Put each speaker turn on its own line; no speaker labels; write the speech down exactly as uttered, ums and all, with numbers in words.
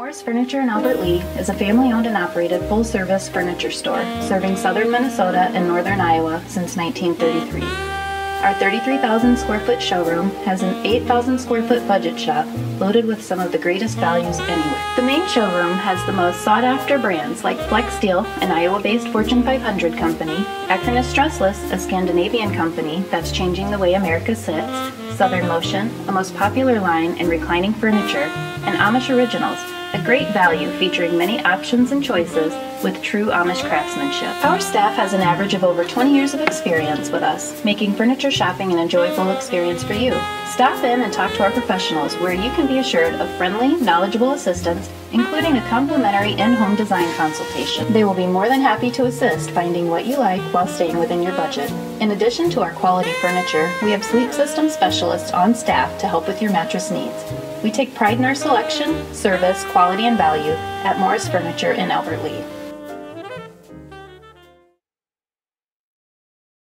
Morris Furniture in Albert Lea is a family-owned and operated full-service furniture store serving southern Minnesota and northern Iowa since nineteen thirty-three. Our thirty-three thousand square foot showroom has an eight thousand square foot budget shop loaded with some of the greatest values anywhere. The main showroom has the most sought-after brands like Flex Steel, an Iowa-based Fortune five hundred company, Acronis Stressless, a Scandinavian company that's changing the way America sits, Southern Motion, a most popular line in reclining furniture, and Amish Originals, a great value featuring many options and choices with true Amish craftsmanship. Our staff has an average of over twenty years of experience with us, making furniture shopping an enjoyable experience for you. Stop in and talk to our professionals where you can be assured of friendly, knowledgeable assistance, including a complimentary in-home design consultation. They will be more than happy to assist finding what you like while staying within your budget. In addition to our quality furniture, we have sleep system specialists on staff to help with your mattress needs. We take pride in our selection, service, quality, and value at Morris Furniture in Albert Lea.